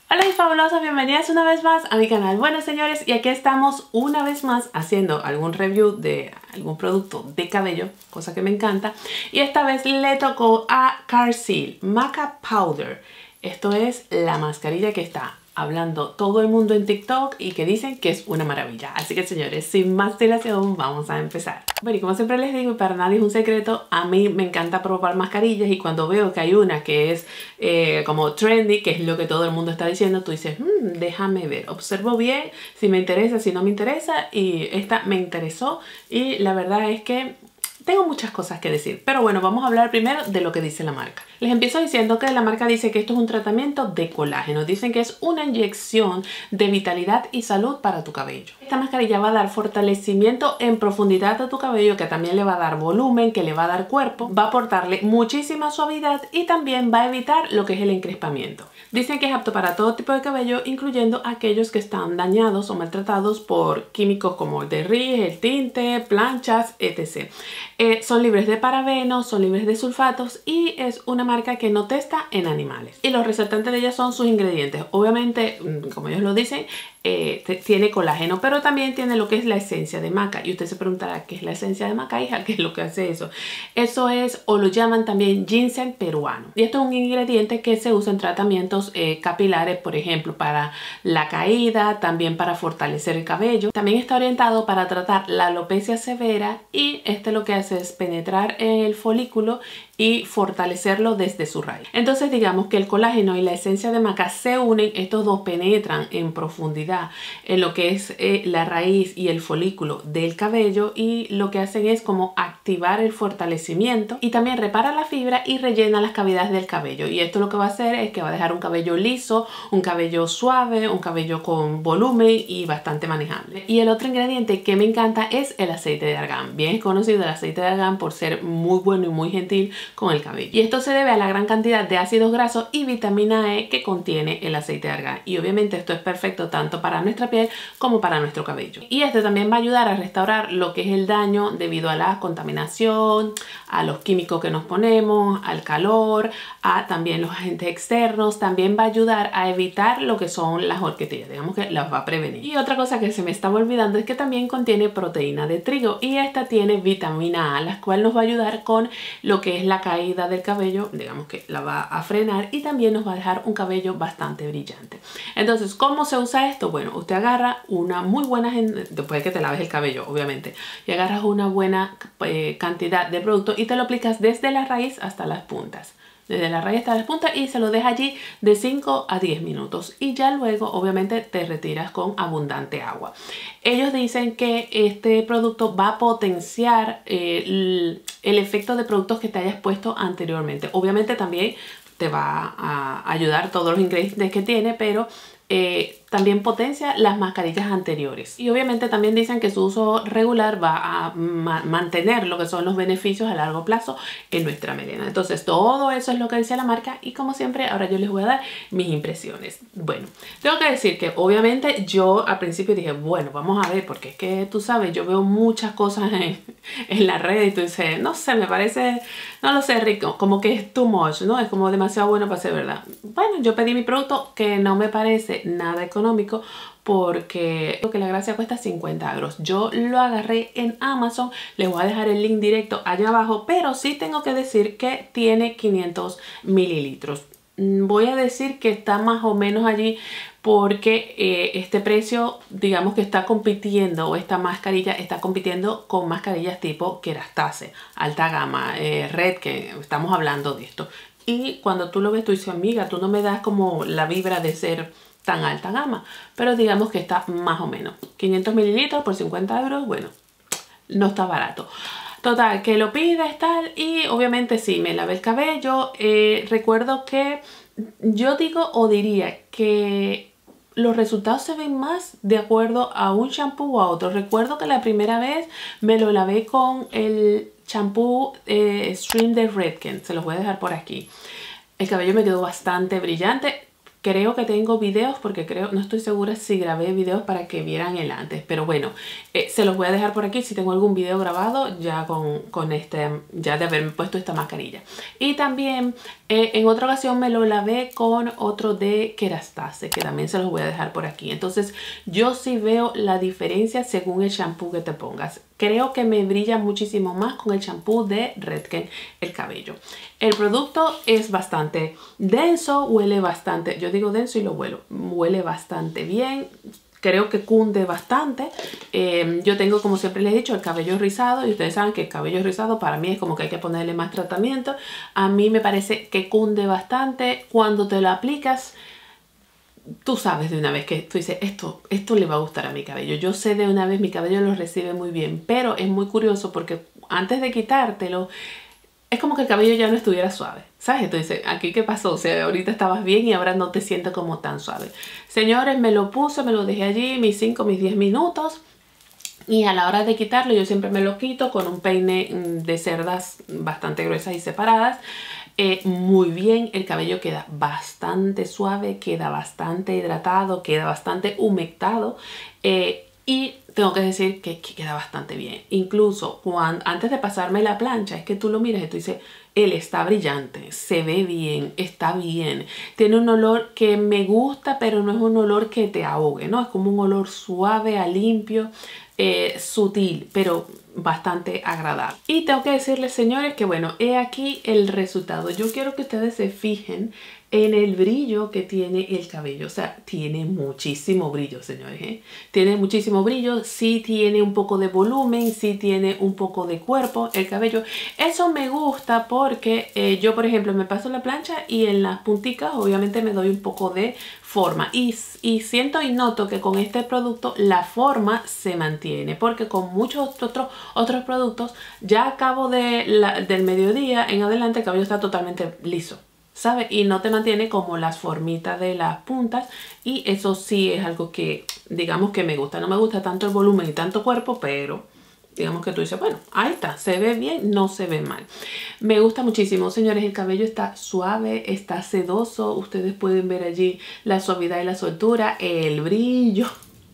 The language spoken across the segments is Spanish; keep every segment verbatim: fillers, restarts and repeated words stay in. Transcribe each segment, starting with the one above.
Hola mis fabulosas, bienvenidas una vez más a mi canal. Bueno señores, y aquí estamos una vez más haciendo algún review de algún producto de cabello, cosa que me encanta. Y esta vez le tocó a Carsil Maca Powder. Esto es la mascarilla que está hablando todo el mundo en TikTok y que dicen que es una maravilla. Así que señores, sin más dilación, vamos a empezar. Bueno, y como siempre les digo, y para nadie es un secreto, a mí me encanta probar mascarillas y cuando veo que hay una que es eh, como trendy, que es lo que todo el mundo está diciendo, tú dices, mmm, déjame ver, observo bien si me interesa, si no me interesa, y esta me interesó y la verdad es que tengo muchas cosas que decir, pero bueno, vamos a hablar primero de lo que dice la marca. Les empiezo diciendo que la marca dice que esto es un tratamiento de colágeno. Dicen que es una inyección de vitalidad y salud para tu cabello. Esta mascarilla va a dar fortalecimiento en profundidad a tu cabello, que también le va a dar volumen, que le va a dar cuerpo, va a aportarle muchísima suavidad y también va a evitar lo que es el encrespamiento. Dicen que es apto para todo tipo de cabello, incluyendo aquellos que están dañados o maltratados por químicos como el derris, el tinte, planchas, etcétera. Eh, son libres de parabenos, son libres de sulfatos y es una marca que no testa en animales. Y los resaltantes de ella son sus ingredientes. Obviamente, como ellos lo dicen, eh, tiene colágeno, pero también tiene lo que es la esencia de maca. Y usted se preguntará, ¿qué es la esencia de maca, hija? ¿Qué es lo que hace eso? Eso es, o lo llaman también ginseng peruano. Y esto es un ingrediente que se usa en tratamientos eh, capilares, por ejemplo, para la caída, también para fortalecer el cabello. También está orientado para tratar la alopecia severa y este lo que hace es penetrar en el folículo y fortalecerlo desde su raíz. Entonces digamos que el colágeno y la esencia de maca se unen, estos dos penetran en profundidad en lo que es eh, la raíz y el folículo del cabello y lo que hacen es como activar el fortalecimiento y también repara la fibra y rellena las cavidades del cabello. Y esto lo que va a hacer es que va a dejar un cabello liso, un cabello suave, un cabello con volumen y bastante manejable. Y el otro ingrediente que me encanta es el aceite de argán. Bien es conocido el aceite de argán por ser muy bueno y muy gentil con el cabello. Y esto se debe a la gran cantidad de ácidos grasos y vitamina E que contiene el aceite de argán. Y obviamente esto es perfecto tanto para nuestra piel como para nuestro cabello. Y este también va a ayudar a restaurar lo que es el daño debido a la contaminación, a los químicos que nos ponemos, al calor, a también los agentes externos. También va a ayudar a evitar lo que son las horquetillas, digamos que las va a prevenir. Y otra cosa que se me estaba olvidando es que también contiene proteína de trigo y esta tiene vitamina A, la cual nos va a ayudar con lo que es la caída del cabello, digamos que la va a frenar y también nos va a dejar un cabello bastante brillante. Entonces, ¿cómo se usa esto? Bueno, usted agarra una muy buena, después de que te laves el cabello, obviamente, y agarras una buena eh, cantidad de producto y te lo aplicas desde la raíz hasta las puntas. Desde la raíz hasta las puntas y se lo deja allí de cinco a diez minutos y ya luego obviamente te retiras con abundante agua. Ellos dicen que este producto va a potenciar eh, el, el efecto de productos que te hayas puesto anteriormente. Obviamente también te va a ayudar todos los ingredientes que tiene, pero eh, también potencia las mascarillas anteriores. Y obviamente también dicen que su uso regular va a ma mantener lo que son los beneficios a largo plazo en nuestra melena. Entonces todo eso es lo que dice la marca y como siempre ahora yo les voy a dar mis impresiones. Bueno, tengo que decir que obviamente yo al principio dije, bueno, vamos a ver, porque es que tú sabes, yo veo muchas cosas en, en la red y tú dices, no sé, me parece, no lo sé, rico, como que es too much, ¿no? Es como demasiado bueno para ser verdad. Bueno, yo pedí mi producto que no me parece nada económico porque lo que la gracia cuesta cincuenta euros. Yo lo agarré en Amazon, les voy a dejar el link directo allá abajo, pero sí tengo que decir que tiene quinientos mililitros. Voy a decir que está más o menos allí porque eh, este precio, digamos que está compitiendo, o esta mascarilla está compitiendo con mascarillas tipo Kerastase, alta gama, eh, Red, que estamos hablando de esto. Y cuando tú lo ves, tú dices, amiga, tú no me das como la vibra de ser tan alta gama, pero digamos que está más o menos. quinientos mililitros por cincuenta euros, bueno, no está barato. Total, que lo pides tal y obviamente sí, me lavé el cabello. Eh, recuerdo que yo digo o diría que los resultados se ven más de acuerdo a un shampoo o a otro. Recuerdo que la primera vez me lo lavé con el shampoo eh, Stream de Redken, se los voy a dejar por aquí. El cabello me quedó bastante brillante. creo que tengo videos porque creo, no estoy segura si grabé videos para que vieran el antes, pero bueno, eh, se los voy a dejar por aquí si tengo algún video grabado ya con, con este, ya de haberme puesto esta mascarilla. Y también eh, en otra ocasión me lo lavé con otro de Kerastase, que también se los voy a dejar por aquí. Entonces yo sí veo la diferencia según el shampoo que te pongas. Creo que me brilla muchísimo más con el shampoo de Redken el cabello. El producto es bastante denso, huele bastante, yo digo denso y lo huelo, huele bastante bien. Creo que cunde bastante. Eh, yo tengo, como siempre les he dicho, el cabello rizado. Y ustedes saben que el cabello rizado para mí es como que hay que ponerle más tratamiento. A mí me parece que cunde bastante. Cuando te lo aplicas, tú sabes de una vez que tú dices, esto, esto le va a gustar a mi cabello. Yo sé de una vez, mi cabello lo recibe muy bien. Pero es muy curioso porque antes de quitártelo, es como que el cabello ya no estuviera suave, ¿sabes? Entonces, ¿aquí qué pasó? O sea, ahorita estabas bien y ahora no te sientes como tan suave. Señores, me lo puse, me lo dejé allí mis cinco, mis diez minutos. Y a la hora de quitarlo, yo siempre me lo quito con un peine de cerdas bastante gruesas y separadas. Eh, muy bien, el cabello queda bastante suave, queda bastante hidratado, queda bastante humectado. Eh, y tengo que decir que, que queda bastante bien. Incluso cuando, antes de pasarme la plancha, es que tú lo miras y tú dices, él está brillante, se ve bien, está bien. Tiene un olor que me gusta, pero no es un olor que te ahogue, ¿no? Es como un olor suave, a limpio, eh, sutil, pero bastante agradable. Y tengo que decirles, señores, que bueno, he aquí el resultado. Yo quiero que ustedes se fijen en el brillo que tiene el cabello. O sea, tiene muchísimo brillo, señores, ¿eh? Tiene muchísimo brillo. Sí tiene un poco de volumen, sí tiene un poco de cuerpo el cabello. Eso me gusta porque eh, yo, por ejemplo, me paso la plancha y en las punticas obviamente me doy un poco de forma. Y, y siento y noto que con este producto la forma se mantiene. Porque con muchos otros, otros productos, ya a cabo de la, del mediodía en adelante el cabello está totalmente liso, ¿sabe? Y no te mantiene como las formitas de las puntas. Y eso sí es algo que, digamos que me gusta. No me gusta tanto el volumen y tanto cuerpo, pero digamos que tú dices, bueno, ahí está, se ve bien, no se ve mal. Me gusta muchísimo, señores, el cabello está suave, está sedoso. Ustedes pueden ver allí la suavidad y la soltura, el brillo.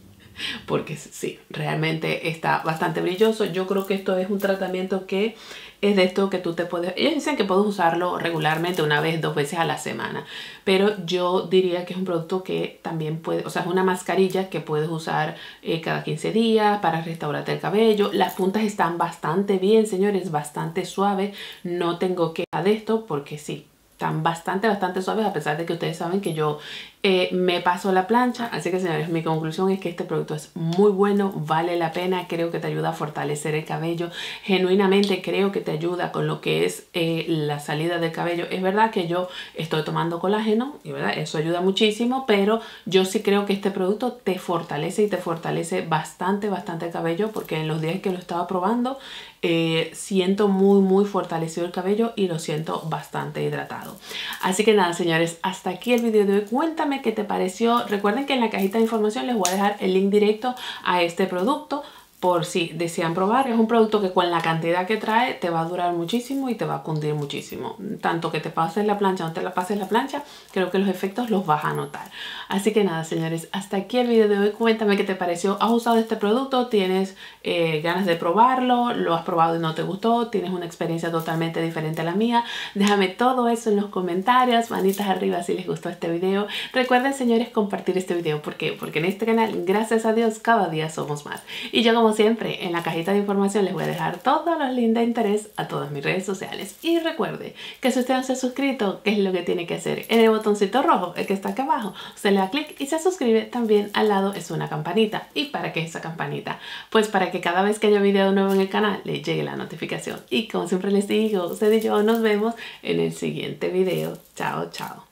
Porque sí, realmente está bastante brilloso. Yo creo que esto es un tratamiento que es de esto que tú te puedes... Ellos dicen que puedes usarlo regularmente una vez, dos veces a la semana. Pero yo diría que es un producto que también puede... O sea, es una mascarilla que puedes usar eh, cada quince días para restaurarte el cabello. Las puntas están bastante bien, señores, bastante suaves. No tengo queja de esto porque sí, están bastante, bastante suaves, a pesar de que ustedes saben que yo eh, me paso la plancha. Así que, señores, mi conclusión es que este producto es muy bueno, vale la pena. Creo que te ayuda a fortalecer el cabello. Genuinamente creo que te ayuda con lo que es eh, la salida del cabello. Es verdad que yo estoy tomando colágeno y verdad, eso ayuda muchísimo, pero yo sí creo que este producto te fortalece y te fortalece bastante, bastante el cabello, porque en los días que lo estaba probando eh, siento muy, muy fortalecido el cabello y lo siento bastante hidratado. Así que nada, señores, hasta aquí el video de hoy. Cuéntame qué te pareció. Recuerden que en la cajita de información les voy a dejar el link directo a este producto por si desean probar. Es un producto que con la cantidad que trae te va a durar muchísimo y te va a cundir muchísimo. Tanto que te pases la plancha o no te la pases la plancha, creo que los efectos los vas a notar. Así que nada, señores, hasta aquí el video de hoy. Cuéntame qué te pareció. ¿Has usado este producto? ¿Tienes eh, ganas de probarlo? ¿Lo has probado y no te gustó? ¿Tienes una experiencia totalmente diferente a la mía? Déjame todo eso en los comentarios. Manitas arriba si les gustó este video. Recuerden, señores, compartir este video. ¿Por qué? Porque en este canal, gracias a Dios, cada día somos más. Y yo, como siempre, en la cajita de información les voy a dejar todos los links de interés a todas mis redes sociales. Y recuerde que si usted no se ha suscrito, ¿qué es lo que tiene que hacer? En el botoncito rojo, el que está acá abajo, usted le da clic y se suscribe. También al lado es una campanita. ¿Y para qué es esa campanita? Pues para que cada vez que haya video nuevo en el canal le llegue la notificación. Y como siempre les digo, usted y yo nos vemos en el siguiente video. Chao, chao.